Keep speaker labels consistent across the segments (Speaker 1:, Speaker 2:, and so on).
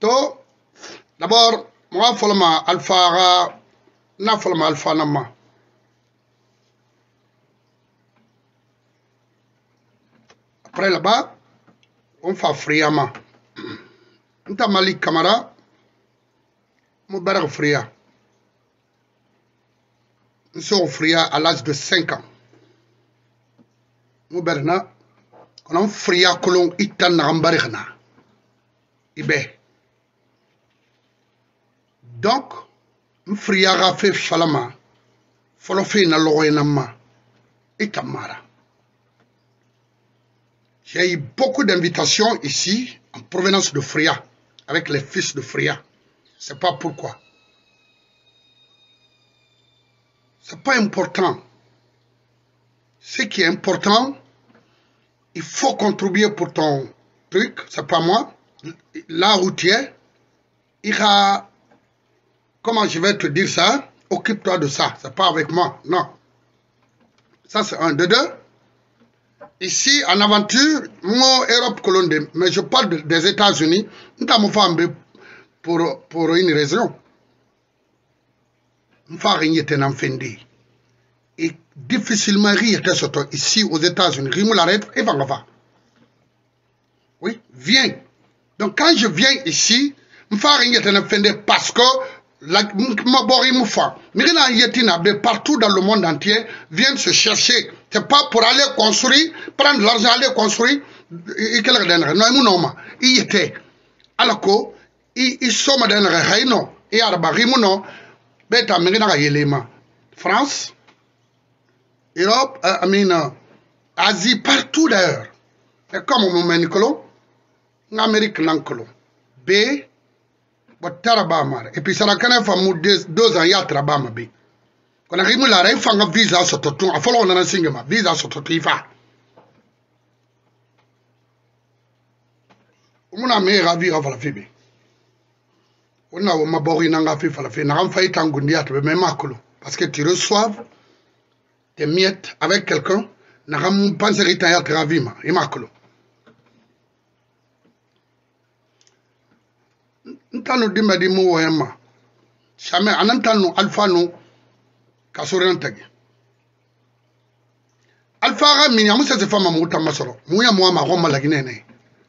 Speaker 1: To, d'abord, moi, folma alpha, na folma alpha nama. Après là-bas, on fait friama. On t'a Malik Kamara, mon barre fria. On s'est fria à l'âge de 5 ans. Mon berna, on a fria colon itan rambarina. Ibe. Donc, on fria rafé falama. Folofi na loyenama. Itamara. J'ai eu beaucoup d'invitations ici en provenance de Fria, avec les fils de Fria. C'est pas pourquoi. C'est pas important. Ce qui est important, il faut contribuer pour ton truc, c'est pas moi. Là où tu es, il y a, comment je vais te dire ça, occupe-toi de ça, c'est pas avec moi, non. Ça c'est un, de deux. Ici, en aventure, moi, Europe, Colombie, mais je parle des États-Unis, pour une raison. Et difficilement, ici aux États-Unis, oui, viens. Donc, quand je viens ici, parce que partout dans le monde entier viennent se chercher. C'est pas pour aller construire, prendre l'argent, aller construire. Non, il était. Alors que, ils sont dans le Reino, et Arabarimuno, Beta Merina Yelema. France, Europe, Asie, partout d'ailleurs. Et comme on m'a dit, l'Amérique l'encolo. B, et puis ça n'a qu'un femme 2 ans, il y a Trabama B. Quand on arrive là, il faut un visa sur tout. Il faut qu'on ait un signe, visa sur tout. Il va. On a mis ravi à la fibre. On a ma borine à la fibre. On a fait un gundiat, mais macolo. Parce que tu reçois tes miettes avec quelqu'un, on a pensé que tu as été ravi, et macolo. Ntano dimba di mu wema chame anantano alpha no kasoren tagi alpha ga minya musa se fama muta masoro muya mo ma goma la guinée.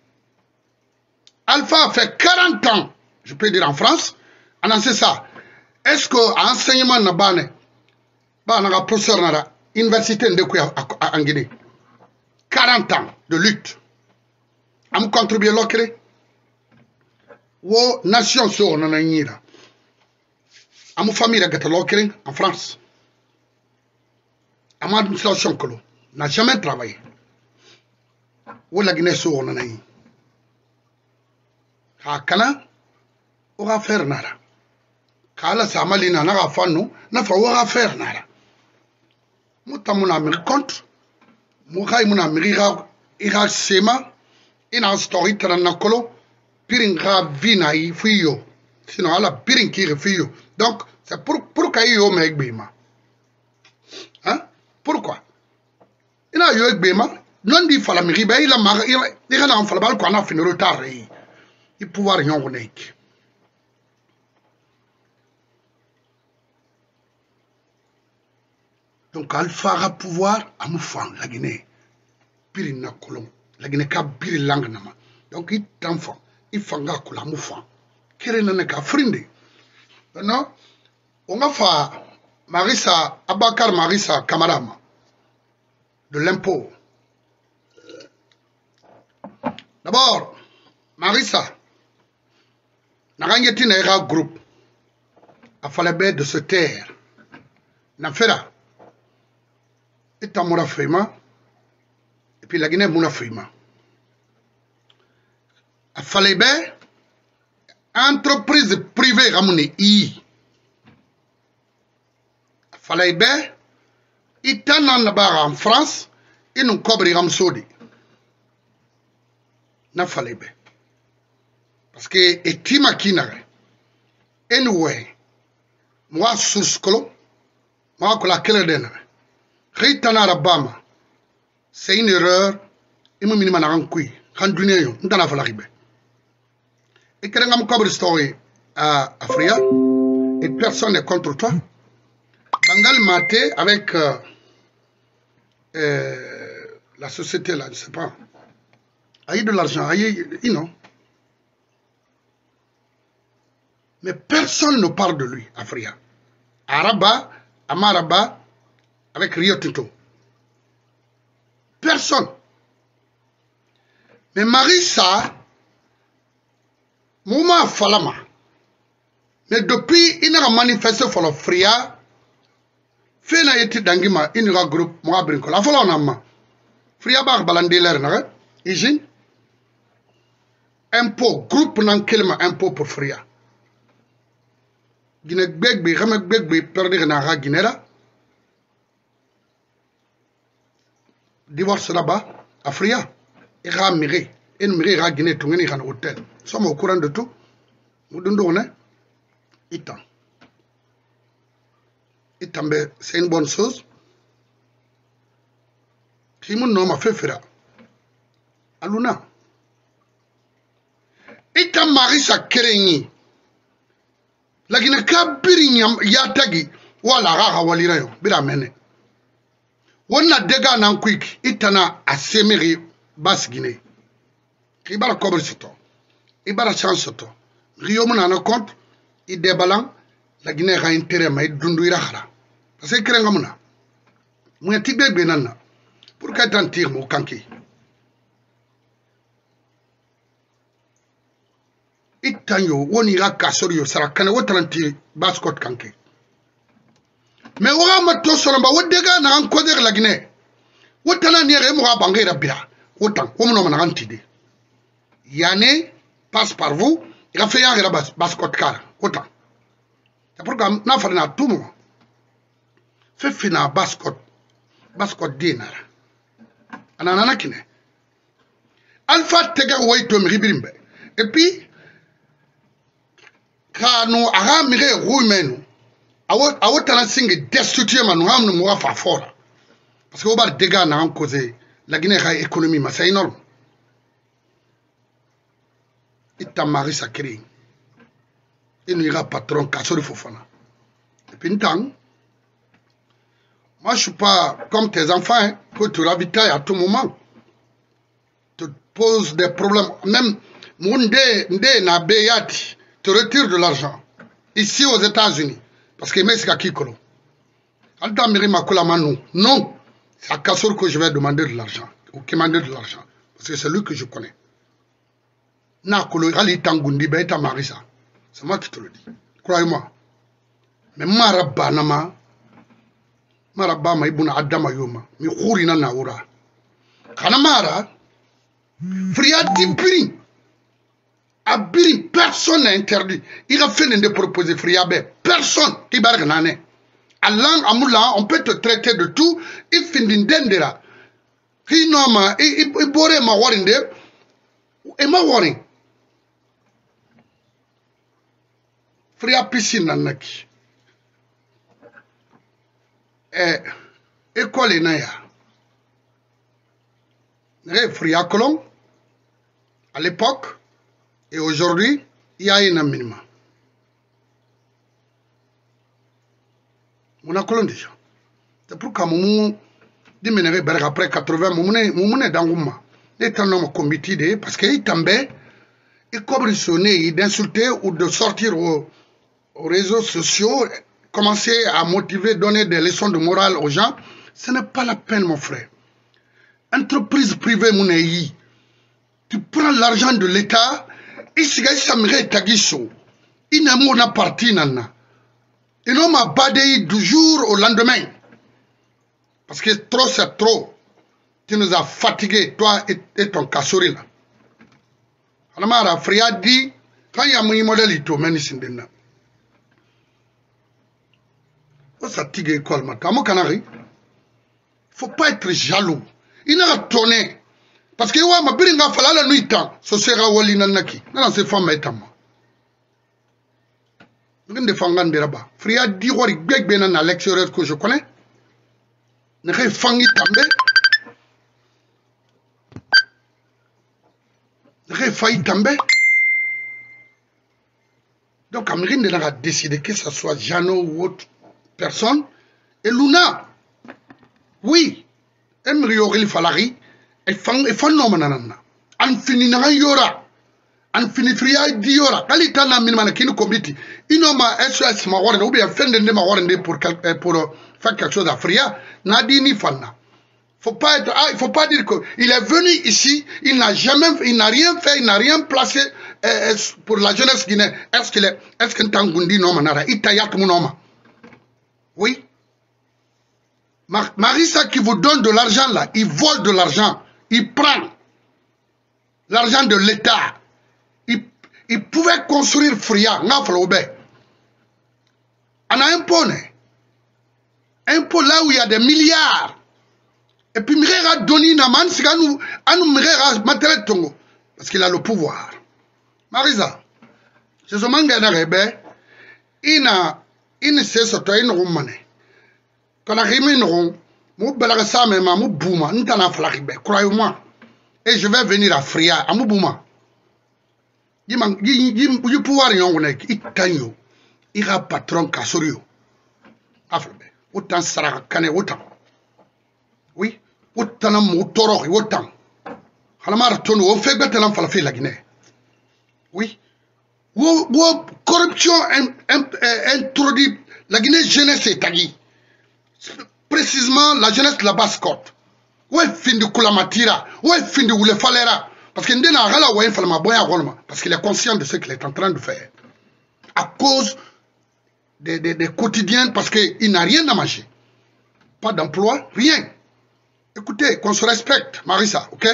Speaker 1: Alpha a fait 40 ans, je peux dire en France, annoncé ça. Est-ce que enseignement na bane ba na professeur na université de quoi en Guinée 40 ans de lutte am contribuer l'ocre. Wo nation sur na nyira amu famille gata lokering en France ama administration kolo n'a jamais travaillé wo la Guinée sur na nayi ha kana o ga faire nara kala samalina na ga fanu na fa wo ga faire nara mutamuna mi compte mu khay muna mi ira sema ina story tan na kolo piring vina yi fiyo sinon ala piring ki fiyo donc c'est pour kay yo me gbema hein pourquoi ina yo gbema non di fala mi riba ila ma ira na fala bal ko na fin retard yi il pouvoir yon nek donc alpha a pouvoir amu fan la Guinée piring na kolon la Guinée ka bir langue na ma donc il t'enfant il faut que la moufa kere na ka frinde non on a fait Marissa Abakar Marissa Kamarama de l'impôt. D'abord Marissa n'a rien dit na groupe a fallu de se taire na fera et tamura fema et puis la Guinée mouna fema. Il fallait bien entreprise privée ramone i. Il fallait bien itanan nabara en France et nous cobri ramsodi. Na fallait bien parce que etima kinare anyway moi suskolo moi kola kele denare ritana rabama c'est une erreur et moi minima na rankui kan dunia yo ndana fala ribe. Et que l'on a story à Fria, et personne n'est contre toi. Bangal Maté avec la société là, je ne sais pas, a eu de l'argent, non. Mais personne ne parle de lui à Fria. Araba, Amaraba, avec Rio Tinto. Personne. Mais Marissa, Mouma Falama, mais depuis, il n'a manifesté pour le Fria, fait na été d'angima, il n'a groupe, moi brinco, la folle en amma. Fria bar balandé l'air, n'a Ijin, impôt, groupe n'en kelma impôt pour Fria. Guinée Begbe, Ramek Begbe, perdre na Guinera. Divorce là-bas, à Fria, et Ramiré, et Miré à Guinée, tout le monde hôtel. Nous sommes au courant de tout. Nous donnons, Itan, c'est une bonne chose. Qui mon nom a fait faire. Aluna. Itan Marissa Kerengi. La Guinée Kabiri Yatagi, Wala Raha Walirayo, Biramene. Wonna dega nan quick, Itana a semeri bas Guinée. Ibara cobre sito. Ibara chance sito. Rio mon compte, il débalan, la Guinée a intérêt, mais dundu irahara. Parce que Krengamuna. Mouya Tibé Benana. Pourquoi t'en tire mon kanki? Itanyo, Wonira Kassorio, Sarakane, Wotranti, Bascot kanki. Mais on va mettre sur le bas, on dégage dans un côté de la Guinée. On t'a n'a rien à banger la bia. Autant, on m'en a anti. Yane passe par vous, il a fait un rabas, bascot car. Autant. C'est pourquoi n'a fait un tout moment. Fait fina bascot dinar. Anana kine. Alpha tega waitom ribimbe. Et puis, quand nous avons mis rouimenu. Awo tana singe destituer manu hamnu mwa fa fora parce que obar dégâts na en cause la Guinée a économie mais c'est énorme. Ita Marissa Kering il ira patron Kassori Fofana et puis moi je suis pas comme tes enfants hein, que tu ravitailles à tout moment, te pose des problèmes, même Munde na Beyati te retire de l'argent ici aux États-Unis. Parce que c'est Kikolo. Non, c'est à Kassor que je vais demander de l'argent. Ou commander de l'argent. Parce que c'est lui que je connais. C'est moi qui te le dis. Croyez-moi. Mais Marabba Nama, Marabba Maïbouna Adama Yoma, mi Khourina Naoura. Kanamara, Friati Biri. Abiri, personne n'a interdit. Il a fait de proposer Friabé. Personne qui barre nané. Allant à Moula, on peut te traiter de tout. Il finit d'endera. Il n'oma, il boire ma warinde. Et ma waring. Fria piscine nanaki. École naya. Fria Colomb, à l'époque. Et aujourd'hui, il y a un minimum. On a colon déjà. C'est pourquoi mon déménagé après 80, mon est dans le est un homme comité parce qu'il tombait, il cobrissonnait, d'insulter ou de sortir aux réseaux sociaux, commencer à motiver, donner des leçons de morale aux gens. Ce n'est pas la peine, mon frère. Entreprise privée, mon pays, tu prends l'argent de l'État. Il n'a pas parti nana. Il n'a pas badé du jour au lendemain. Parce que trop c'est trop. Tu nous as fatigués, toi et ton Kassori là. Alors, Fria dit, quand il y a mon modèle, il tombe ici. Il faut fatiguer l'école. Il ne faut pas être jaloux. Il n'a pas tourné. Parce que moi, je suis fait la nuit, ce sera Wali Nanaki. Non, c'est femme et moi. Je suis défendant de là-bas. Fria dit que je suis un lecteur que je connais. Je suis fangi tambe. Je suis failli tambe. Donc Amérine a décidé que ce soit Jeannot ou autre personne. Et Luna, oui, Emery Aurel Falari, et fan non manana. An fini na yora. An fini fria diora. Kalita na minimana kinu komiti. Inoma SOS ma warne ou bien fin de ma warne pour faire quelque chose à fria. Nadini fanna. Il faut pas dire qu'il est venu ici, il n'a rien fait, il n'a rien placé pour la jeunesse guinéenne. Est-ce que Tangundi non manara, Itayak Mounoma? Oui. Marissa qui vous donne de l'argent là, il vole de l'argent, il prend l'argent de l'État. Il pouvait construire Fria, Ngaflobe. On a un pot là où il y a des milliards. Et puis Mirera Doni Naman, c'est nous Mirera Materet Tongo. Parce qu'il a le pouvoir. Marisa, c'est ce manga d'Arebe, il sait ce que il romane. Quand on arrive in rond, mou belagasa me ma mou bouma, n'tana flaribe, croyez-moi. Et je vais venir à Fria, à mou bouma. Il pouvoir yon il tanyo, il a patron Kassorio. Aflebe, autant sara kane autant. Oui, autant de toro, autant. Halamar tono, on fait bête l'enfant la Guinée. Oui. Corruption introduit la Guinée jeunesse et tagui. Précisément la jeunesse de la basse-côte. Où est fin de Koulamatira? Où est fin de Oulefalera? Parce qu'il n'a rien à voir parce qu'il est conscient de ce qu'il est en train de faire. À cause des quotidiens, parce qu'il n'a rien à manger. Pas d'emploi, rien. Écoutez, qu'on se respecte, Marissa, ok?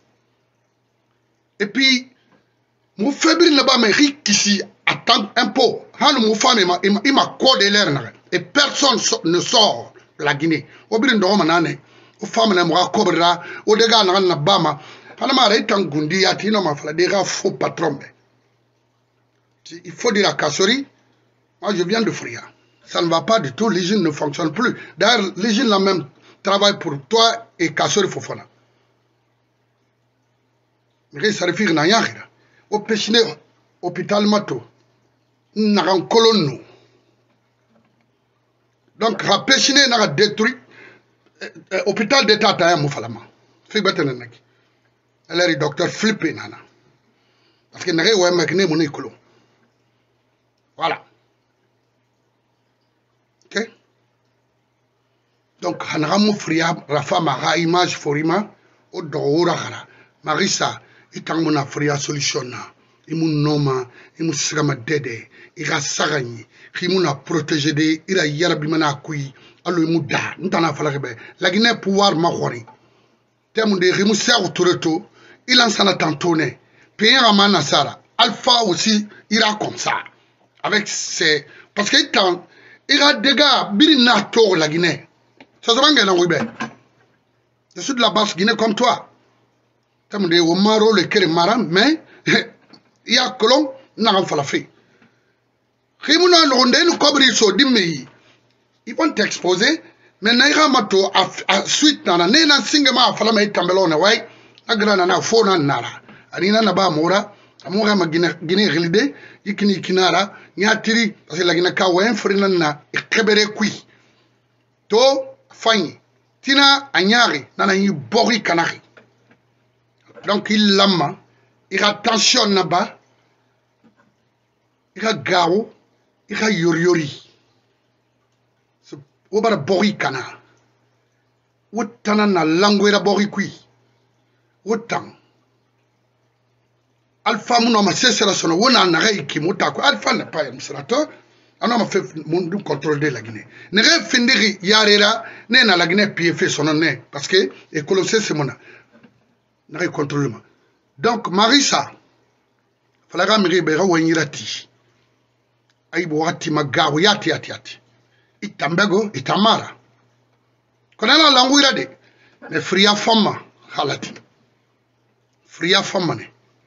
Speaker 1: Et puis, mon faible là-bas, mais riche ici, attend un peu. Mon femme, il m'a codé l'air. Et personne ne sort de la Guinée. Au bout d'un moment, aux femmes, les mois, cobra, au dégât, na bama. Panama, est en gundi, à tino, ma fla, des faux patrons. Il faut dire à Kassori, moi, je viens de Fria. Ça ne va pas du tout, les jeunes ne fonctionnent plus. D'ailleurs, les jeunes, là même, travaillent pour toi et Kassori Fofana. Mais ça refuse rien. Au péchiné, hôpital Mato, n'a un colonne. Donc, la péchiné n'a détruit hôpital d'État à Moufalama. Fait battre le nec. Elle est docteur flippé, nana. Parce qu'il n'a rien à faire mon écolo. Voilà. Ok? Donc, Hanramu Fria, Rafa Mara, image Forima, au Dorahara, Marissa. Itangona Fria solution na imu noma imu sigama dede ira sagani kimuna protéger de ira yarabi mana kui allo imu da ntana falakebe la Guinée pouvoir mahori temu de rimu serre toreto il en sana tantone pays ramana sara alpha aussi ira comme ça avec ses parce que il ira dégâts birina to la Guinée ça se banga na wibe je suis de la basse Guinée comme toi. De Omaro le Kérémaran, mais il y a colon n'a pas fait. Rimuna l'ondé nous cobri so dimmi. Ils vont t'exposer, mais naira mato à suite na nena singema fala mai tambelone way agrana na fona nara. Anina na ba mora, amora ma Guinée rilde, yikini kinara, nyatiri parce que la Guinée ka wen frina na ikebere kui. To fanyi. Tina anyari nana yi bori kanari. Donc il lama, il a tension là-bas, il a gao, il a yoriori. Ou bara bori kana. Ou tana na languera bori kui. Ou tang. Alpha mouno ma sesera sono, ou na nare iki moutako. Alpha n'est pas un sénateur. On a fait mon contrôle de la Guinée. Ne refindiri yarera, ne na la Guinée pied son nom, parce que, et colossé c'est mon n'a contrôle. Donc, Marissa, il fallait que je me dise que je me yati. Itambego, itamara. Quand on a l'anguirade, mais fria femme, halati. Fria femme.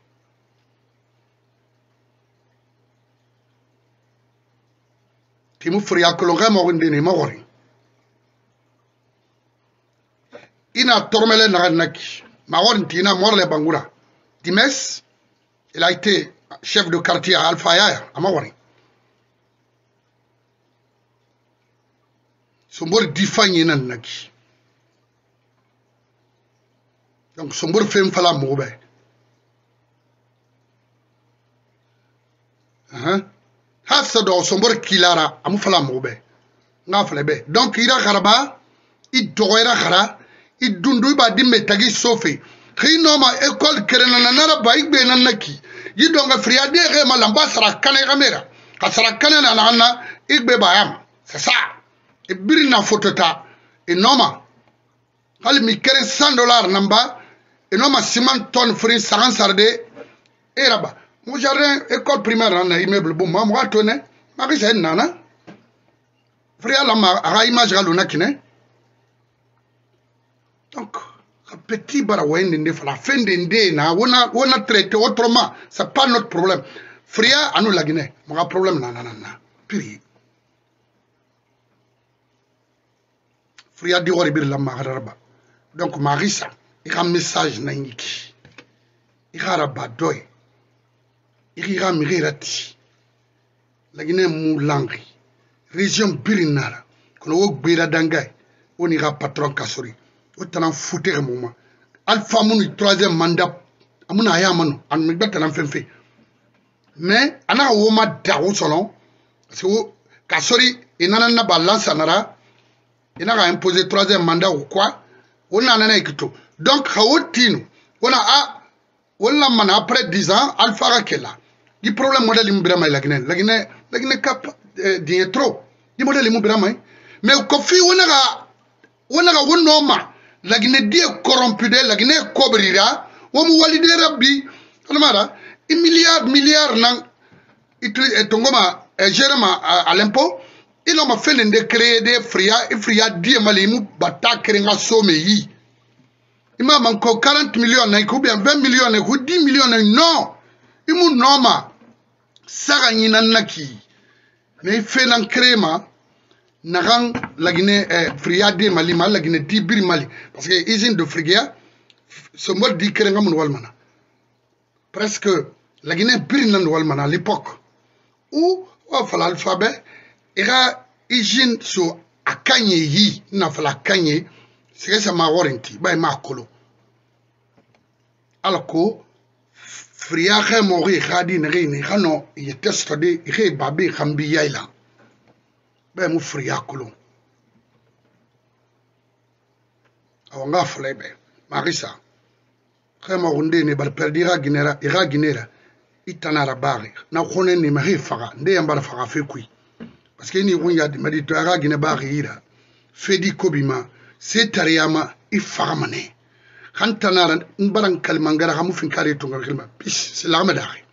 Speaker 1: Timu fria kolonga morindini mori. Ina tormele naranaki. Mawantina Morle Bangura. Dimes, il a été chef de quartier à Alpha à Mawari. sombor difanye nan naki donc sombor fem fala mo be hasa do sombor kilara amu fala mo be nga fala be donc ira garaba i dogoira gara i dundu ba dimme tagi sofe khino ma école kerena nana ba igbe nan naki yi donga friade re malamba sara kane kamera kasara kane na nana igbe ba yam c'est ça e birina fotota e noma hal mi keren $100 namba et non ma ciment tonne frin saran sarde et là-bas mon jardin école primaire en immeuble bon moi tonne ma que c'est nana frère la ma a image galuna kine donc petit bara wende fa la fin de na on a traité autrement c'est pas notre problème frère à nous la Guinée mon problème nana puis frère di wori bir la ma garaba donc marisa il y a un message naïki. Il y a un badoy. Il y a un mirati. La Guinée moulangi. Région Birinara. Quand on a dangay, on ira patron Kassori. On a un foutu un moment. Alpha Mouni, troisième mandat. Amuna Yamano. On me bat un fait. Mais, on a un woma d'aro selon. Parce que Kassori, il n'a pas balance anara. Il n'a pas imposé troisième mandat ou quoi. On a un équito. Donc, Haotino, on a man après 10 ans, Alpha Rakela. Le problème modèle imbrama la Guinée cap d'y trop. Le modèle imbrama. Mais au Kofi, on a noma. La Guinée dit corrompu de la Guinée cobrira. On m'a validé Rabbi. Almara, milliard nan. Et Tongoma, Jérôme à l'impôt. Il m'a fait de créer des fria diamalimu bata krenga someyi. Il m'a encore 40 millions, ou bien 20 millions, ou 10 millions, non. Il m'a noma. Sara naki. Mais il fait un créma. Naran la Guinée friade Mali, la Guinée tibir Mali. Parce que l'usine de Frigia, ce mot dit que Walmana. Presque la Guinée Birnan Walmana à l'époque. Où, il faut l'alphabet, il y a usine sur Akanye yi, n'a pas la Kanye. C'est que ça m'a warranty, bah ma colo. Alors que Friahe mori khadi ngi khano il teste de il babi khambi yaila. Bah mu Fria colo. Awanga flebe. Marisa. Khama runde ne bar perdira ginera ira ginera itanara bari. Na khone ni mahi faga nde yambara faga fe kui. Parce que ni wonya di medito ira gine bari ira. Fedi kobima c'est Tariama Ifaramane. Kantanara Nbaran Kalimangara Hamoufin Kari Tunga. C'est l'arme d'arrêt.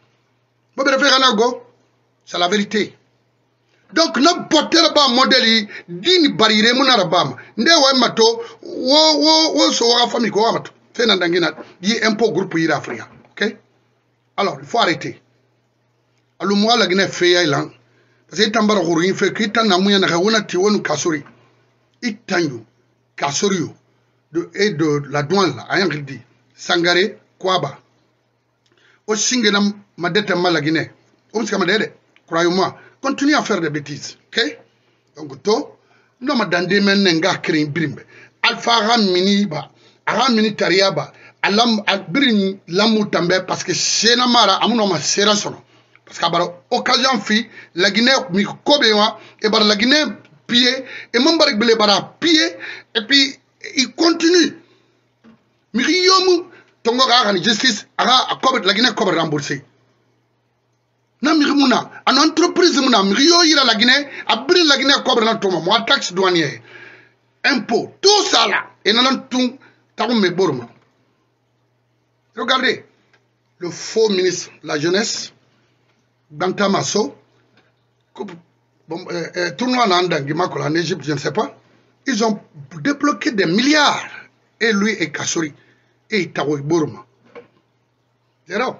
Speaker 1: C'est la vérité. Donc, n'importe quel modèle d'une barrière monarabam. Ndewa mato, wo so wa famille ko amato. Fenandangina, yi impôt groupe irafria. OK? Alors, il faut arrêter. Alors moi la Guinée fait island. Parce que tambara rourin fait que tanamuya na wona tiwonu kasuri. Itanyu. Kassorio et de la douane là, rien dit. Sangaré, Kwaba. Au Singena, ma dette mal la Guinée. Au Scamadere, croyez-moi, continue à faire des bêtises. Ok? Donc, to, non, ma dande men n'enga créé brimbe. Alpha Ramini ba, Ramini Tariaba, Alam, Albrin Lamoutambe, parce que c'est la mara, amunoma sera son. Parce qu'à occasion fi, la Guinée, mi kobewa, et bar la Guinée, pied et mon barek bele bara pied et puis il continue miriyomu tongo ga justice aga akobe la Guinée kobe remboursé na mirimuna an entreprise muna miriyo ira la Guinée abri la Guinée kobe na toma moi taxe douanière impôt tout ça là et nan tout tarum me borma regardez le faux ministre de la jeunesse Bantamasso bon, tournoi en Égypte, je ne sais pas. Ils ont débloqué des milliards. Et lui et Kassori. Et Itaoué Bourma. Zéro.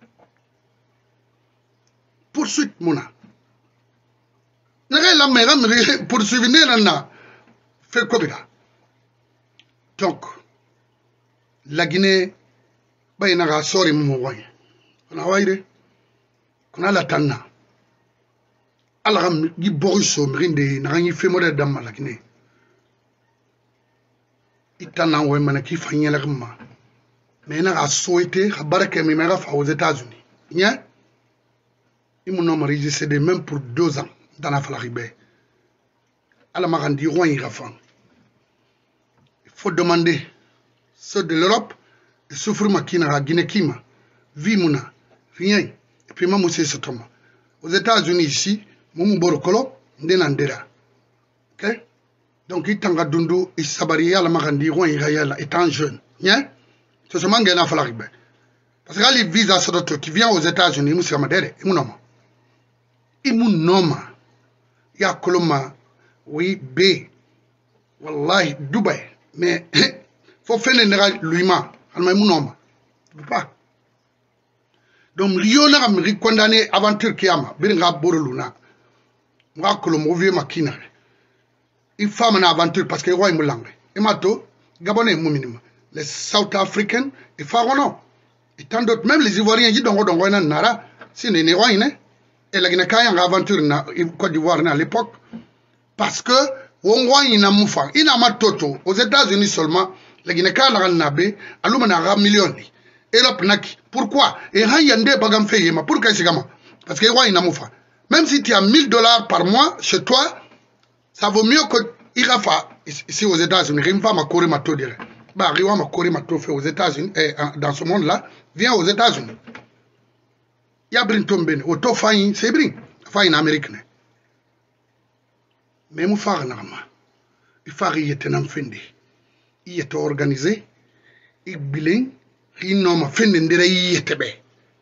Speaker 1: Poursuite, Mouna. Poursuivre, fait quoi? Donc, la Guinée, il y a un sort de mon on a la tanna. Alors, il y a un peu de temps, il y a un peu de itana we mana ki fanyela kama mais na souhaité baraka mi mera fa aux États-Unis nya imuno mari c'est même pour 2 ans dans la Floride ala magandi roi irafan il faut demander ceux de l'Europe et souffrir makina à Guinée kima vimuna rien et puis mamu c'est ce toma aux États-Unis ici mumu borokolo ndenandera OK donc itanga dundu isabari ala magandi roi irayala étant jeune nya c'est ce manga na Floride parce que les visas sur d'autres qui vient aux États-Unis musi amadere imunoma ya koloma oui B wallahi Dubaï mais faut faire le luima alma imunoma pas donc Rio na mi condamné aventure kiyama biringa boroluna nga kolomo vieux makina il femme na aventure parce que roi mulangue et mato gabonais muminima les South Africains et Farono et tant d'autres même les Ivoiriens qui dongo na nara si ne roi ne et la Guinée kaya aventure na Côte d'Ivoire à l'époque parce que on ina mufa ina matoto aux États-Unis seulement la Guinée kaya na be aluma na millions Europe naki pourquoi et han yande bagam feye ma pourquoi c'est gama parce que roi ina mufa même si tu as $1000 par mois chez toi ça vaut mieux que irafa ici aux États-Unis rimfa ma kore mato dire bah riwa ma kore mato fait aux États-Unis et dans ce monde là viens aux États-Unis ya brin tombene auto fayin c'est brin fayin Amérique mais mu far na ma il fari yete nam fendi yete organisé ik bilen rino ma fendi ndere yete be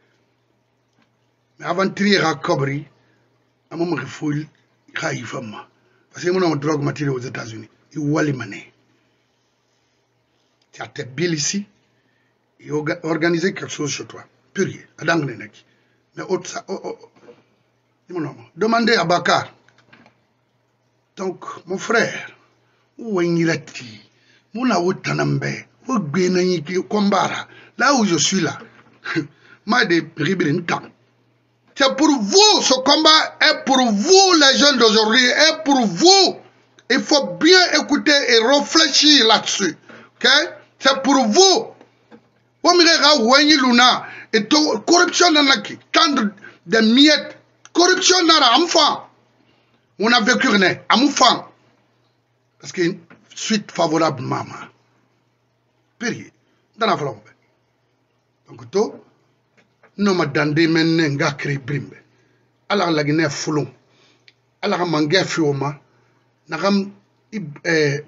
Speaker 1: mais aventurier à Cobri amam reful khayi fama parce que mon nom drogue matériel aux États-Unis il wali mané tu as tes billes ici et organiser quelque chose chez toi purier adangne nek mais autre ça demandez à Bakar. Donc mon frère où est-il Mouna Outanambe où Benaniki Kombara là où je suis là ma de Ribirintan. C'est pour vous, ce combat est pour vous les jeunes d'aujourd'hui, est pour vous. Il faut bien écouter et réfléchir là-dessus. OK? C'est pour vous. Vous me Luna et corruption dans la qui tendre des miettes. Corruption dans la enfant. On a vécu à enfant. Parce que suite favorable maman. Période. Dans la flambe. Donc tout. Non ma dande men nga créé brimbe. Alors la Guinée foulon. Alors manga fioma. Nagam idée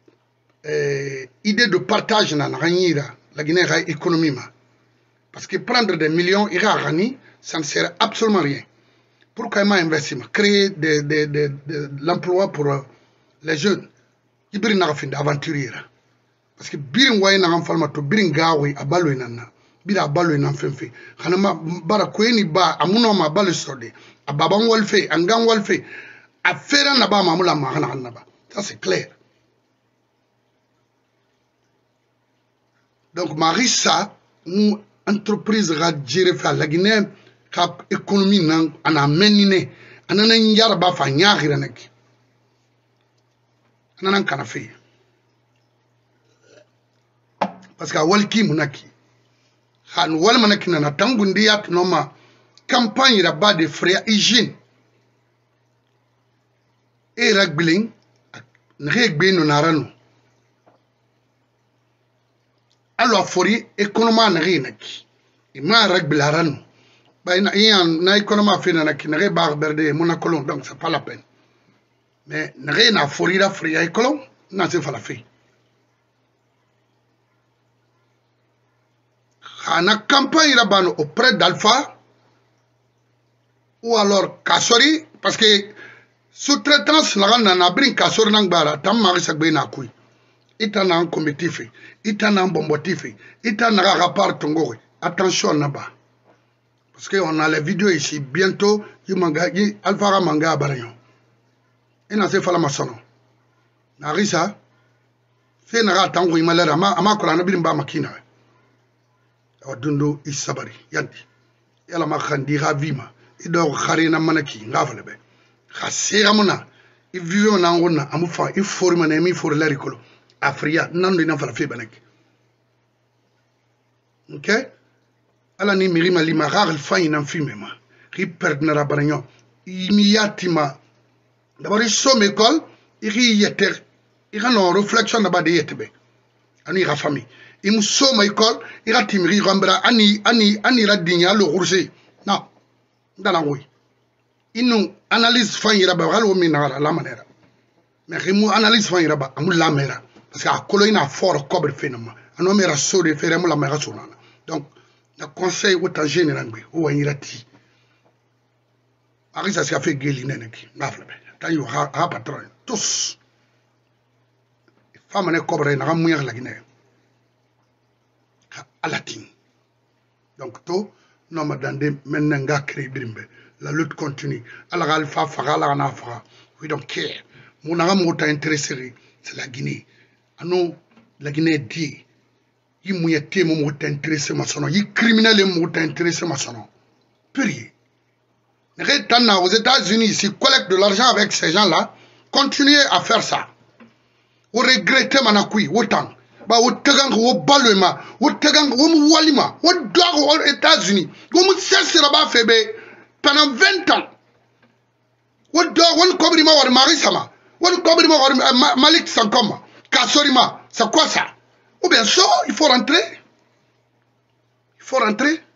Speaker 1: de partage na naganyira. La Guinée a économie ma. Parce que prendre des millions ira rani, ça ne sert absolument rien. Pourquoi il m'a investi créer de l'emploi pour les jeunes. Qui brin na fin d'aventurier. Parce que birin way na falma to birin gawe abalo inana. Bira balo ina fenfe khanama bara kweni ba amuno ma balo sorde ababan walfe angan walfe afera na ba mamula ma khana ba ça c'est clair. Donc Marissa une entreprise ga jere fa la Guinée ka économie nan ana menine anana nyara ba fa nyakhira nak anana kana fe parce que walki munaki han wal manakina na tangundi yak noma campagne da ba de frère hygiène et ragbiling ngegbe no narano alors fori économie na renaki ima ragbilarano ba na économie fait na ki na ba berde monacolon donc c'est pas la peine mais na rena fori da frère écolon na c'est pas la fait. Ana campagne rabano auprès d'Alpha ou alors Kassori parce que sous-traitance na brin Kassori nangbara tam mari sagbe na kui itana en comité itana en bombotife itana rapport tongore attention naba parce que on a les vidéos ici bientôt Alpha manga barayon ina se fala masono na risa fe na tango imalera ama kola na birin ba makina Dundo isabari yanti yala ma khandira vima ido kharina manaki ngafale be khasira mona i vive na ngona amufa i forma na mi for la ricolo Afriya nando ina fala fe banek. OK? Ala ni mirima lima ragal fayin nan fi mema. Ri perdnera baranyo. Imiyatima. D'abord il somme école, il yeter. Il a une réflexion d'abord de yetebe. Ani ra famille. Il me somme école, il a timri rambra ani la digna le rourger. Non. Dans la rue. Il nous analyse fayin ra ba halo minara la manera. Mais il nous analyse fayin ra ba amul la mera. Parce que la colonie a fort cobre phénomène. Un homme est rassure de faire la mera sur. Donc, le conseil est en général, ou en irati. Arisa s'est fait guéline, tant il y aura patron. Tous. Femmes ne cobrent n'a mourir la Guinée. À la ting. Donc, tout, non, madame, maintenant, créé brimbe. La lutte continue. Alors, alpha, fara, la nafra. We don't care. Mon amour t'a intéressé, c'est la Guinée. Ah non, la Guinée dit. Il m'a intéressé ma son, il criminel m'a intéressé ma son. Purier. Aux États-Unis, ici, collecte de l'argent avec ces gens-là, continuez à faire ça. Vous regrettez manakui, autant. Bah, au tegang, au balema, au tegang, au walima, au doigt aux États-Unis. Vous me cessez là-bas, Fébé, pendant 20 ans. Au doigt, on cobrima ou marisama, on cobrima ou Malik Sankoma, Kassorima, c'est quoi ça? Ou bien ça, il faut rentrer. Il faut rentrer.